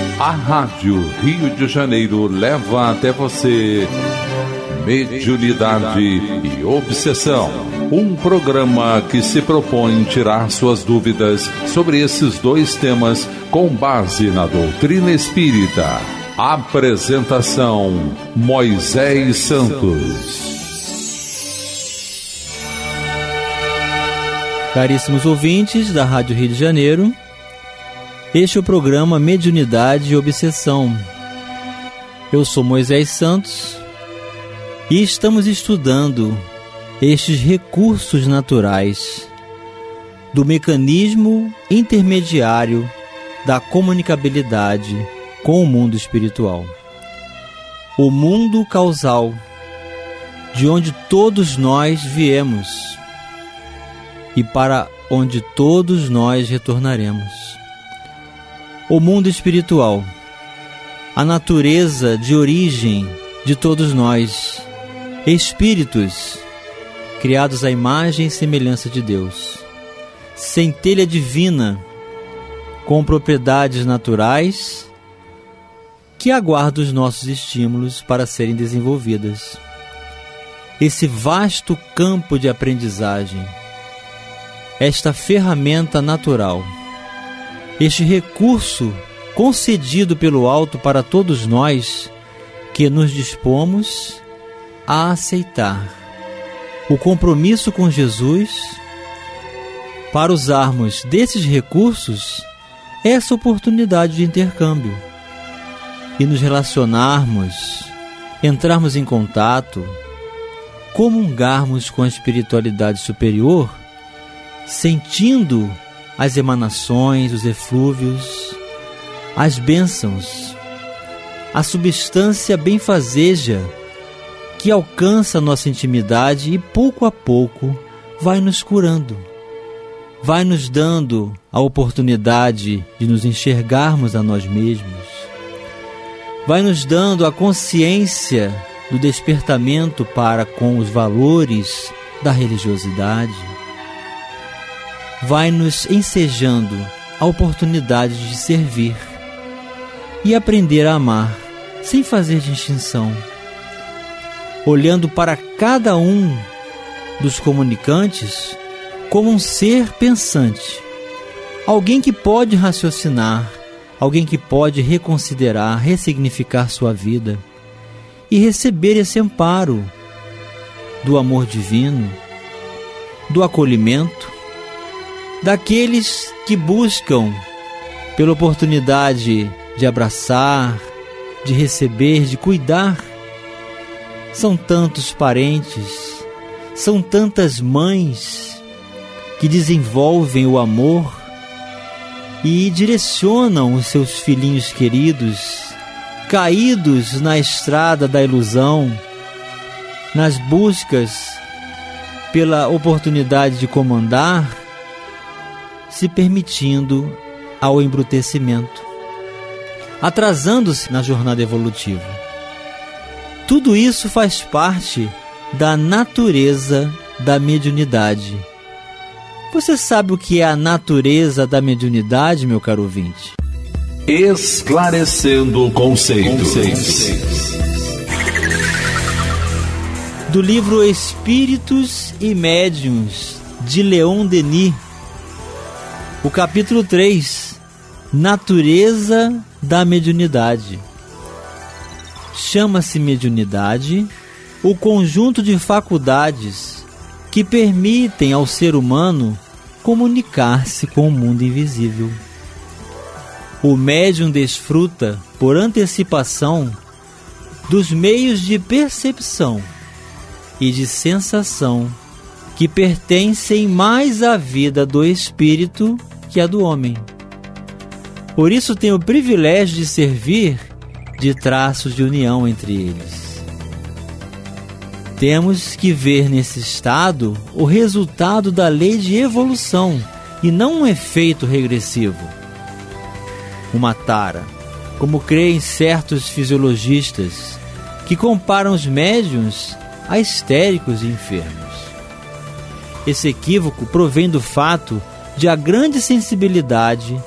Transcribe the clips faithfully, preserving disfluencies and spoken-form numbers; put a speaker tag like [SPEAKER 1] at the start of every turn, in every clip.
[SPEAKER 1] A Rádio Rio de Janeiro leva até você Mediunidade e Obsessão, um programa que se propõe tirar suas dúvidas sobre esses dois temas com base na doutrina espírita. Apresentação: Moisés Santos.
[SPEAKER 2] Caríssimos ouvintes da Rádio Rio de Janeiro, este é o programa Mediunidade e Obsessão. Eu sou Moisés Santos e estamos estudando estes recursos naturais do mecanismo intermediário da comunicabilidade com o mundo espiritual. O mundo causal, de onde todos nós viemos e para onde todos nós retornaremos. O mundo espiritual, a natureza de origem de todos nós, espíritos criados à imagem e semelhança de Deus, centelha divina com propriedades naturais que aguardam os nossos estímulos para serem desenvolvidas. Esse vasto campo de aprendizagem, esta ferramenta natural, este recurso concedido pelo alto para todos nós que nos dispomos a aceitar o compromisso com Jesus para usarmos desses recursos essa oportunidade de intercâmbio e nos relacionarmos, entrarmos em contato, comungarmos com a espiritualidade superior, sentindo as emanações, os eflúvios, as bênçãos, a substância benfazeja que alcança a nossa intimidade e pouco a pouco vai nos curando, vai nos dando a oportunidade de nos enxergarmos a nós mesmos, vai nos dando a consciência do despertamento para com os valores da religiosidade, vai nos ensejando a oportunidade de servir e aprender a amar sem fazer distinção, olhando para cada um dos comunicantes como um ser pensante, alguém que pode raciocinar, alguém que pode reconsiderar, ressignificar sua vida e receber esse amparo do amor divino, do acolhimento, daqueles que buscam pela oportunidade de abraçar, de receber, de cuidar. São tantos parentes, são tantas mães que desenvolvem o amor e direcionam os seus filhinhos queridos, caídos na estrada da ilusão, nas buscas pela oportunidade de comandar, se permitindo ao embrutecimento, atrasando-se na jornada evolutiva. Tudo isso faz parte da natureza da mediunidade. Você sabe o que é a natureza da mediunidade, meu caro ouvinte?
[SPEAKER 1] Esclarecendo conceitos. conceitos.
[SPEAKER 2] Do livro Espíritos e Médiuns, de Leon Denis, o capítulo três, Natureza da Mediunidade. Chama-se mediunidade o conjunto de faculdades que permitem ao ser humano comunicar-se com o mundo invisível. O médium desfruta, por antecipação, dos meios de percepção e de sensação que pertencem mais à vida do espírito que à do homem. Por isso tem o privilégio de servir de traços de união entre eles. Temos que ver nesse estado o resultado da lei de evolução e não um efeito regressivo. Uma tara, como creem certos fisiologistas que comparam os médiuns a histéricos e enfermos. Esse equívoco provém do fato de a grande sensibilidade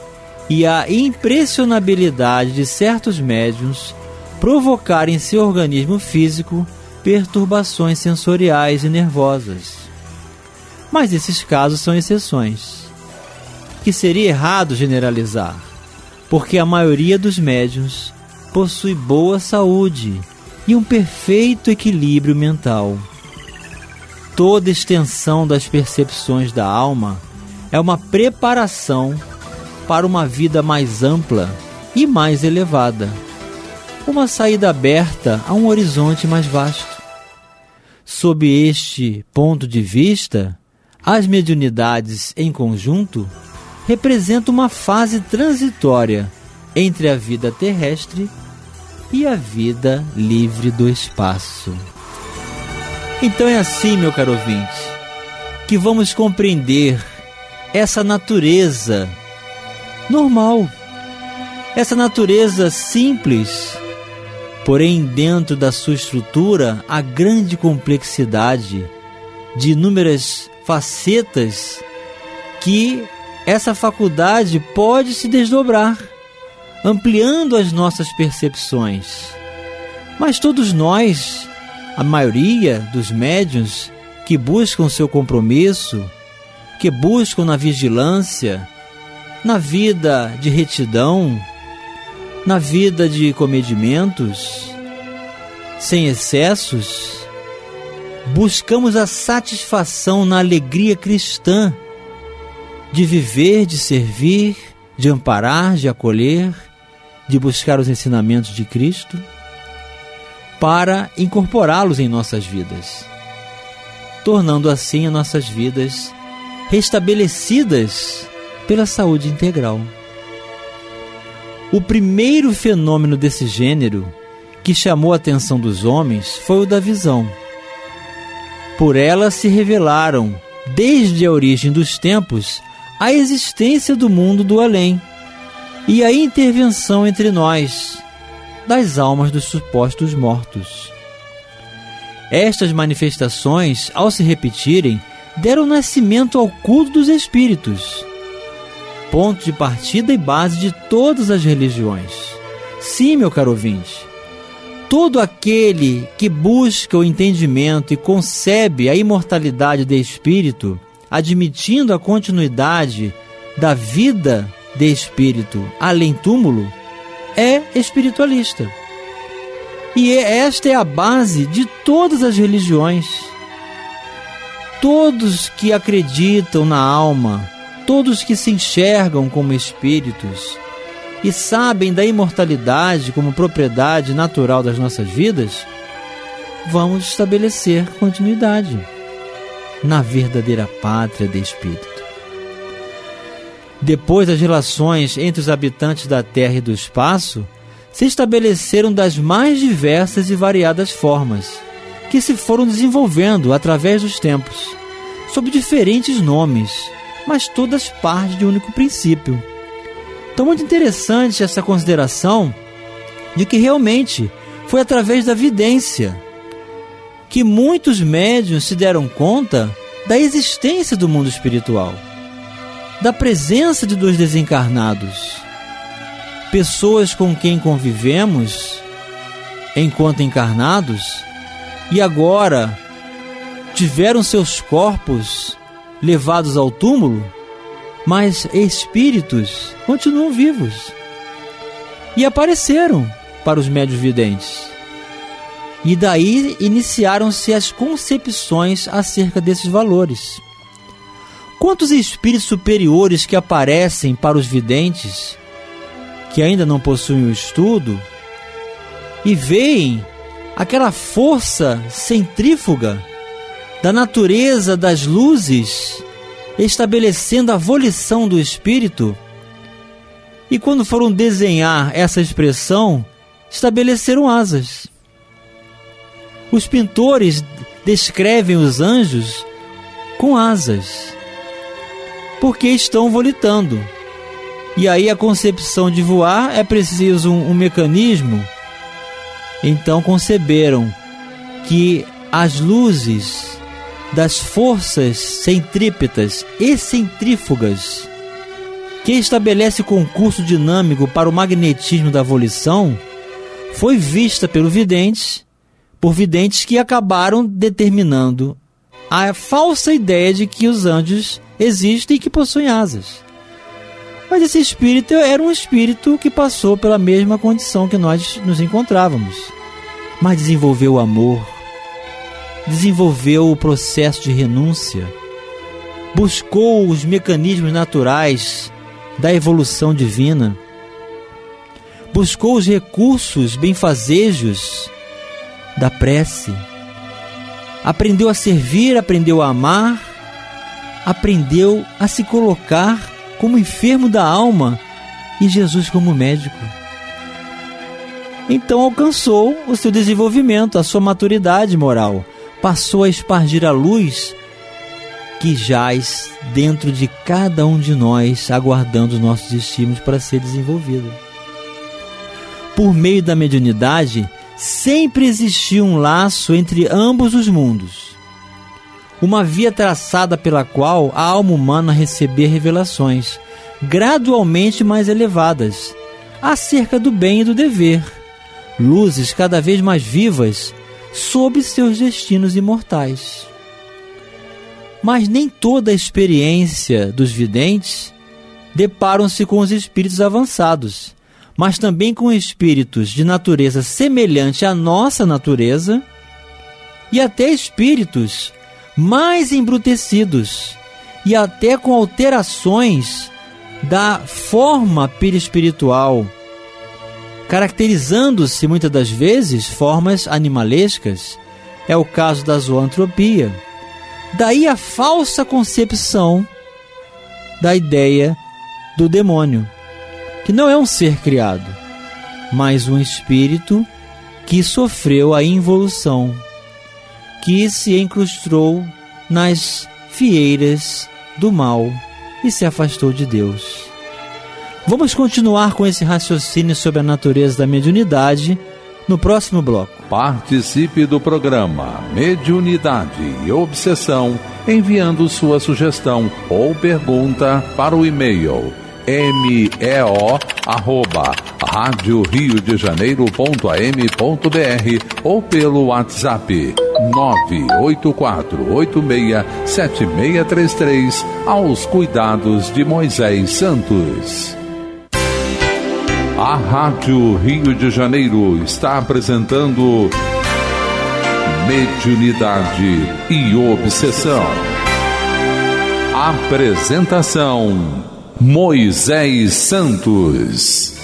[SPEAKER 2] e a impressionabilidade de certos médiuns provocar em seu organismo físico perturbações sensoriais e nervosas. Mas esses casos são exceções, que seria errado generalizar, porque a maioria dos médiuns possui boa saúde e um perfeito equilíbrio mental. Toda extensão das percepções da alma é uma preparação para uma vida mais ampla e mais elevada, uma saída aberta a um horizonte mais vasto. Sob este ponto de vista, as mediunidades em conjunto representam uma fase transitória entre a vida terrestre e a vida livre do espaço. Então é assim, meu caro ouvinte, que vamos compreender essa natureza normal, essa natureza simples, porém dentro da sua estrutura a grande complexidade de inúmeras facetas que essa faculdade pode se desdobrar, ampliando as nossas percepções. Mas todos nós, a maioria dos médiuns que buscam seu compromisso, que buscam na vigilância, na vida de retidão, na vida de comedimentos, sem excessos, buscamos a satisfação na alegria cristã de viver, de servir, de amparar, de acolher, de buscar os ensinamentos de Cristo para incorporá-los em nossas vidas, tornando assim as nossas vidas restabelecidas pela saúde integral. O primeiro fenômeno desse gênero que chamou a atenção dos homens foi o da visão. Por ela se revelaram, desde a origem dos tempos, a existência do mundo do além e a intervenção entre nós, das almas dos supostos mortos. Estas manifestações, ao se repetirem, deram nascimento ao culto dos espíritos, ponto de partida e base de todas as religiões. Sim, meu caro ouvinte, todo aquele que busca o entendimento e concebe a imortalidade de espírito, admitindo a continuidade da vida de espírito além túmulo, é espiritualista. E esta é a base de todas as religiões. Todos que acreditam na alma, todos que se enxergam como espíritos e sabem da imortalidade como propriedade natural das nossas vidas, vamos estabelecer continuidade na verdadeira pátria de espírito. Depois, as relações entre os habitantes da Terra e do espaço se estabeleceram das mais diversas e variadas formas, que se foram desenvolvendo através dos tempos, sob diferentes nomes, mas todas partem de um único princípio. Então, muito interessante essa consideração de que realmente foi através da vidência que muitos médiuns se deram conta da existência do mundo espiritual, da presença de dois desencarnados, pessoas com quem convivemos enquanto encarnados e agora tiveram seus corpos levados ao túmulo, mas espíritos continuam vivos e apareceram para os médiuns videntes. E daí iniciaram-se as concepções acerca desses valores. Quantos espíritos superiores que aparecem para os videntes, que ainda não possuem o estudo, e veem aquela força centrífuga da natureza das luzes estabelecendo a volição do espírito, e quando foram desenhar essa expressão, estabeleceram asas. Os pintores descrevem os anjos com asas, porque estão volitando. E aí a concepção de voar é preciso um, um mecanismo. Então conceberam que as luzes das forças centrípetas e centrífugas que estabelece concurso dinâmico para o magnetismo da volição, foi vista pelo vidente, por videntes que acabaram determinando a falsa ideia de que os anjos existem e que possuem asas. Mas esse espírito era um espírito que passou pela mesma condição que nós nos encontrávamos, mas desenvolveu o amor, desenvolveu o processo de renúncia, buscou os mecanismos naturais da evolução divina, buscou os recursos benfazejos da prece, aprendeu a servir, aprendeu a amar, aprendeu a se colocar como enfermo da alma e Jesus como médico. Então alcançou o seu desenvolvimento, a sua maturidade moral, passou a espargir a luz que jaz dentro de cada um de nós, aguardando os nossos estímulos para ser desenvolvido. Por meio da mediunidade, sempre existiu um laço entre ambos os mundos, uma via traçada pela qual a alma humana recebia revelações gradualmente mais elevadas acerca do bem e do dever, luzes cada vez mais vivas sobre seus destinos imortais. Mas nem toda a experiência dos videntes deparam-se com os espíritos avançados, mas também com espíritos de natureza semelhante à nossa natureza e até espíritos mais embrutecidos e até com alterações da forma perispiritual, caracterizando-se muitas das vezes formas animalescas. É o caso da zoantropia. Daí a falsa concepção da ideia do demônio, que não é um ser criado, mas um espírito que sofreu a involução, que se encrustou nas fieiras do mal e se afastou de Deus. Vamos continuar com esse raciocínio sobre a natureza da mediunidade no próximo bloco.
[SPEAKER 1] Participe do programa Mediunidade e Obsessão enviando sua sugestão ou pergunta para o e-mail meo arroba rádio rio de janeiro ponto a m ponto b r ou pelo WhatsApp nove oito quatro oito seis sete seis três três aos cuidados de Moisés Santos. A Rádio Rio de Janeiro está apresentando Mediunidade e Obsessão. Apresentação Moisés Santos.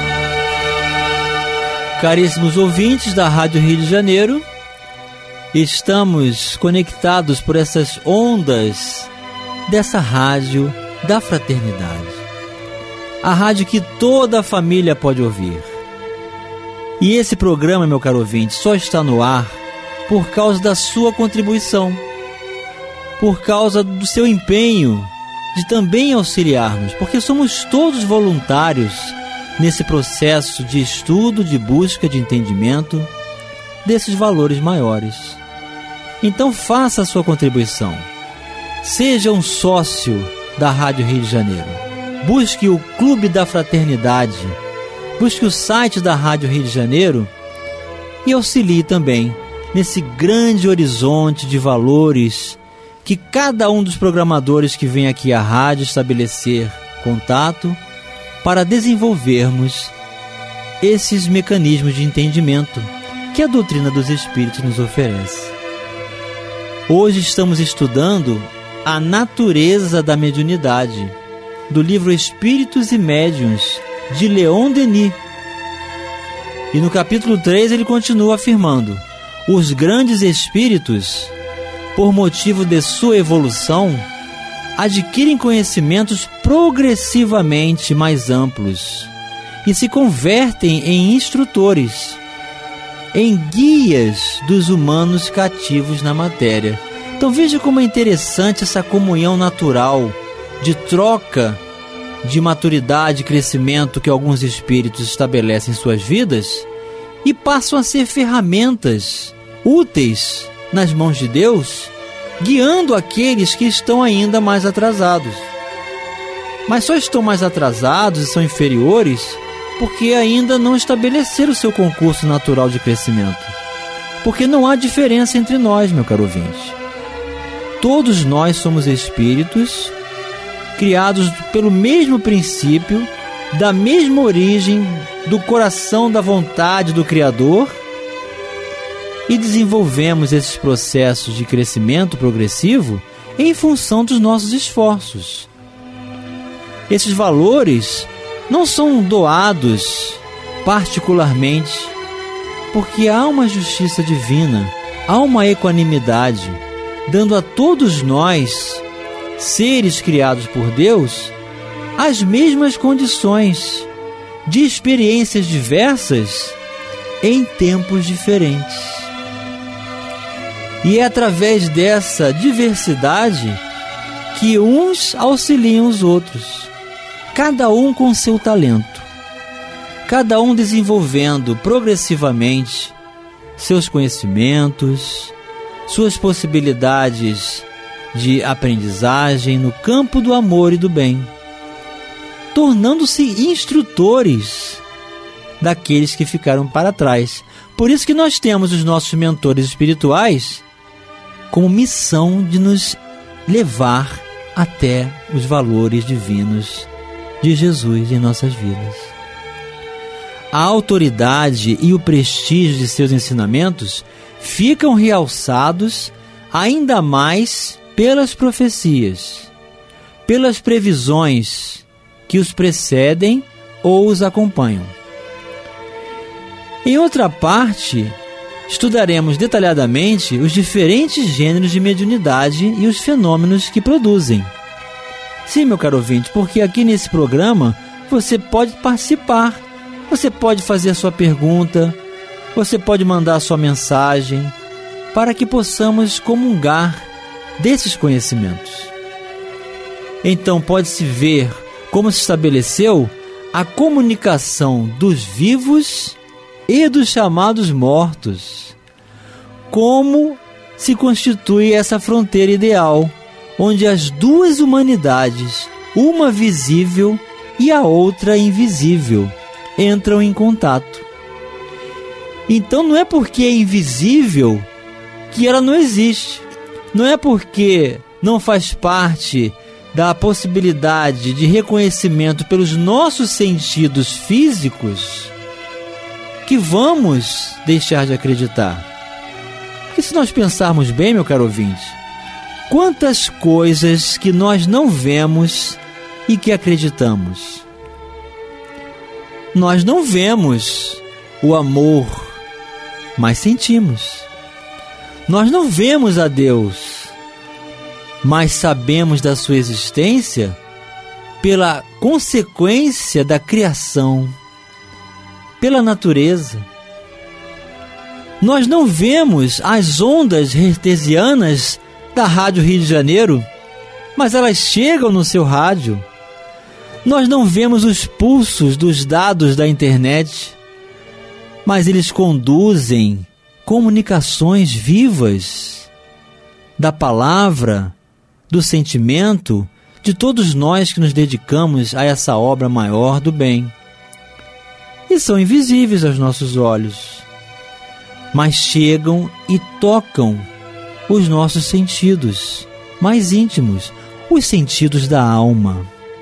[SPEAKER 2] Caríssimos ouvintes da Rádio Rio de Janeiro, estamos conectados por essas ondas dessa rádio da fraternidade. A rádio que toda a família pode ouvir. E esse programa, meu caro ouvinte, só está no ar por causa da sua contribuição, por causa do seu empenho de também auxiliar-nos, porque somos todos voluntários nesse processo de estudo, de busca de entendimento desses valores maiores. Então faça a sua contribuição. Seja um sócio da Rádio Rio de Janeiro. Busque o Clube da Fraternidade, busque o site da Rádio Rio de Janeiro e auxilie também nesse grande horizonte de valores que cada um dos programadores que vem aqui à rádio estabelecer contato para desenvolvermos esses mecanismos de entendimento que a doutrina dos Espíritos nos oferece. Hoje estamos estudando a natureza da mediunidade, do livro Espíritos e Médiuns, de Leon Denis. E no capítulo três ele continua afirmando: os grandes espíritos, por motivo de sua evolução, adquirem conhecimentos progressivamente mais amplos e se convertem em instrutores, em guias dos humanos cativos na matéria. Então veja como é interessante essa comunhão natural de troca de maturidade e crescimento que alguns espíritos estabelecem em suas vidas e passam a ser ferramentas úteis nas mãos de Deus, guiando aqueles que estão ainda mais atrasados. mas só estão mais atrasados e são inferiores porque ainda não estabeleceram o seu concurso natural de crescimento. Porque não há diferença entre nós, meu caro ouvinte. Todos nós somos espíritos criados pelo mesmo princípio, da mesma origem, do coração, da vontade do Criador, e desenvolvemos esses processos de crescimento progressivo em função dos nossos esforços. Esses valores não são doados particularmente, porque há uma justiça divina, há uma equanimidade, dando a todos nós, seres criados por Deus, as mesmas condições de experiências diversas em tempos diferentes. E é através dessa diversidade que uns auxiliam os outros, cada um com seu talento, cada um desenvolvendo progressivamente seus conhecimentos, suas possibilidades de aprendizagem no campo do amor e do bem, tornando-se instrutores daqueles que ficaram para trás. Por isso que nós temos os nossos mentores espirituais como missão de nos levar até os valores divinos de Jesus em nossas vidas. A autoridade e o prestígio de seus ensinamentos ficam realçados ainda mais pelas profecias, pelas previsões que os precedem ou os acompanham. Em outra parte, estudaremos detalhadamente os diferentes gêneros de mediunidade e os fenômenos que produzem. Sim, meu caro ouvinte, porque aqui nesse programa você pode participar, você pode fazer a sua pergunta, você pode mandar a sua mensagem, para que possamos comungar desses conhecimentos. Então pode-se ver como se estabeleceu a comunicação dos vivos e dos chamados mortos. Como se constitui essa fronteira ideal, onde as duas humanidades, uma visível e a outra invisível, entram em contato. Então não é porque é invisível que ela não existe. Não é porque não faz parte da possibilidade de reconhecimento pelos nossos sentidos físicos que vamos deixar de acreditar. Porque se nós pensarmos bem, meu caro ouvinte, quantas coisas que nós não vemos e que acreditamos. Nós não vemos o amor, mas sentimos. Nós não vemos a Deus, mas sabemos da sua existência pela consequência da criação, pela natureza. Nós não vemos as ondas hertzianas da Rádio Rio de Janeiro, mas elas chegam no seu rádio. Nós não vemos os pulsos dos dados da internet, mas eles conduzem comunicações vivas da palavra, do sentimento de todos nós que nos dedicamos a essa obra maior do bem. E são invisíveis aos nossos olhos, mas chegam e tocam os nossos sentidos mais íntimos, os sentidos da alma.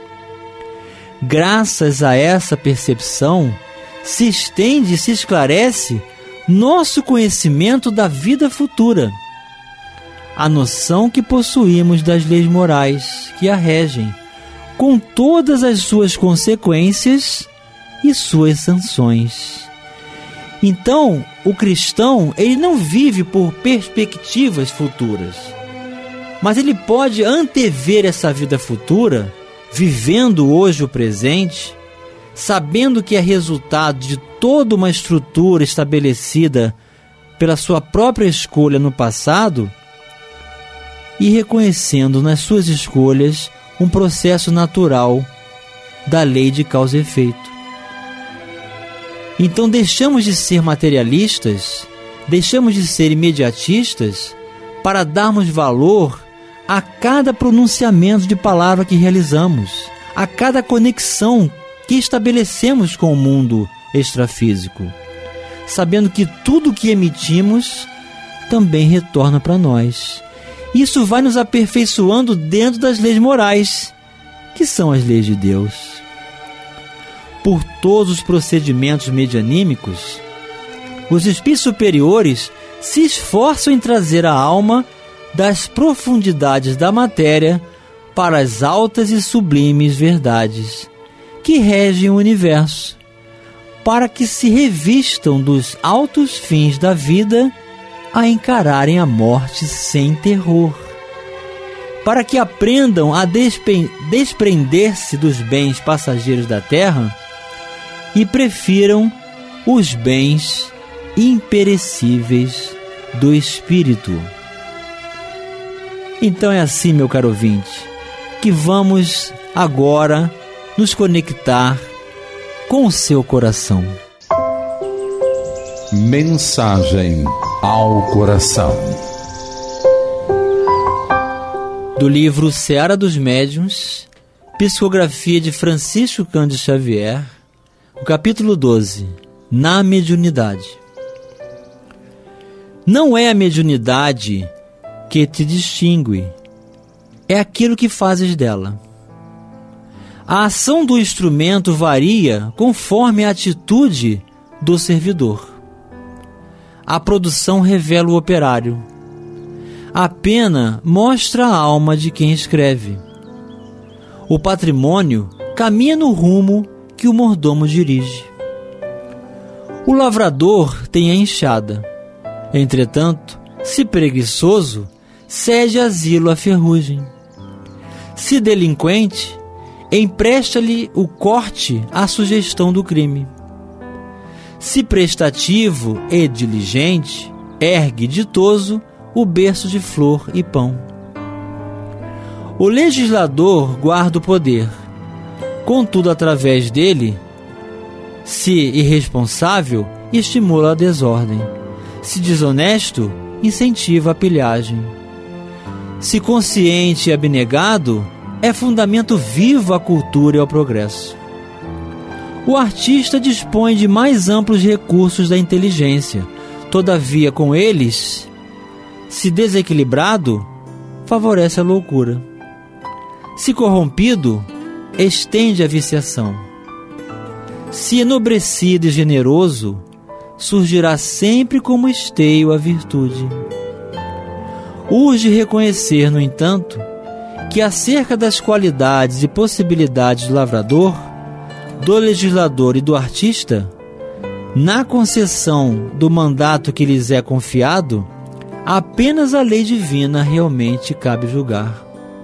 [SPEAKER 2] Graças a essa percepção, se estende e se esclarece nosso conhecimento da vida futura, a noção que possuímos das leis morais que a regem, com todas as suas consequências e suas sanções. Então, o cristão, ele não vive por perspectivas futuras, mas ele pode antever essa vida futura, vivendo hoje o presente, sabendo que é resultado de toda uma estrutura estabelecida pela sua própria escolha no passado, e reconhecendo nas suas escolhas um processo natural da lei de causa e efeito. Então deixamos de ser materialistas, deixamos de ser imediatistas para darmos valor a cada pronunciamento de palavra que realizamos, a cada conexão que estabelecemos com o mundo extrafísico, sabendo que tudo que emitimos também retorna para nós. Isso vai nos aperfeiçoando dentro das leis morais, que são as leis de Deus. Por todos os procedimentos medianímicos, os espíritos superiores se esforçam em trazer a alma das profundidades da matéria para as altas e sublimes verdades que regem o universo, para que se revistam dos altos fins da vida a encararem a morte sem terror, para que aprendam a despe- desprender-se dos bens passageiros da terra e prefiram os bens imperecíveis do espírito. Então é assim, meu caro ouvinte, que vamos agora nos conectar com o seu coração.
[SPEAKER 1] Mensagem ao coração.
[SPEAKER 2] Do livro Seara dos Médiuns, psicografia de Francisco Cândido Xavier, o capítulo doze, Na Mediunidade. Não é a mediunidade que te distingue, é aquilo que fazes dela. A ação do instrumento varia conforme a atitude do servidor. A produção revela o operário. A pena mostra a alma de quem escreve. O patrimônio caminha no rumo que o mordomo dirige. O lavrador tem a enxada. Entretanto, se preguiçoso, cede asilo à ferrugem. Se delinquente, empresta-lhe o corte à sugestão do crime. Se prestativo e diligente, ergue ditoso o berço de flor e pão. O legislador guarda o poder, contudo, através dele, se irresponsável, estimula a desordem. Se desonesto, incentiva a pilhagem. Se consciente e abnegado, é fundamento vivo à cultura e ao progresso. O artista dispõe de mais amplos recursos da inteligência, todavia, com eles, se desequilibrado, favorece a loucura. Se corrompido, estende a viciação. Se enobrecido e generoso, surgirá sempre como esteio a virtude. Urge reconhecer, no entanto, que acerca das qualidades e possibilidades do lavrador, do legislador e do artista, na concessão do mandato que lhes é confiado, apenas a lei divina realmente cabe julgar.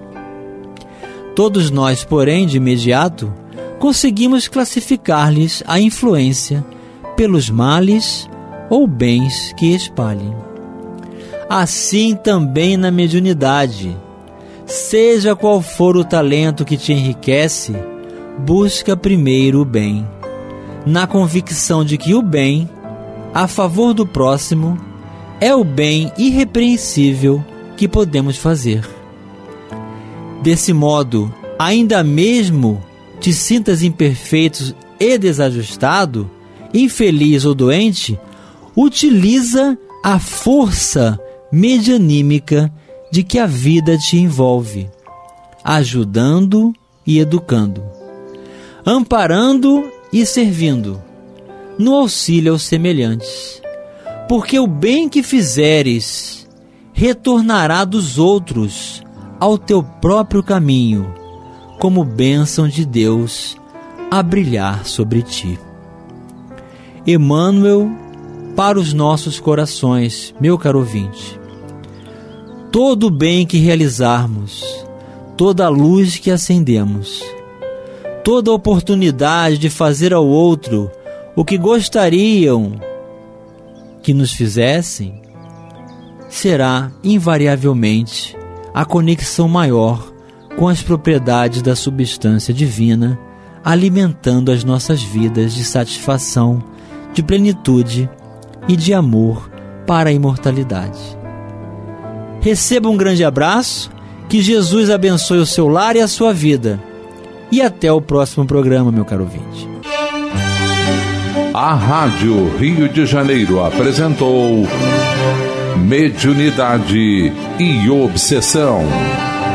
[SPEAKER 2] Todos nós, porém, de imediato, conseguimos classificar-lhes a influência pelos males ou bens que espalhem. Assim também na mediunidade, seja qual for o talento que te enriquece, busca primeiro o bem, na convicção de que o bem, a favor do próximo, é o bem irrepreensível que podemos fazer. Desse modo, ainda mesmo te sintas imperfeito e desajustado, infeliz ou doente, utiliza a força medianímica de que a vida te envolve, ajudando e educando, amparando e servindo, no auxílio aos semelhantes, porque o bem que fizeres retornará dos outros ao teu próprio caminho, como bênção de Deus a brilhar sobre ti. Emmanuel, para os nossos corações, meu caro ouvinte. Todo o bem que realizarmos, toda a luz que acendemos, toda a oportunidade de fazer ao outro o que gostariam que nos fizessem, será invariavelmente a conexão maior com as propriedades da substância divina, alimentando as nossas vidas de satisfação, de plenitude e de amor para a imortalidade. Receba um grande abraço, que Jesus abençoe o seu lar e a sua vida, e até o próximo programa, meu caro ouvinte.
[SPEAKER 1] A Rádio Rio de Janeiro apresentou Mediunidade e Obsessão.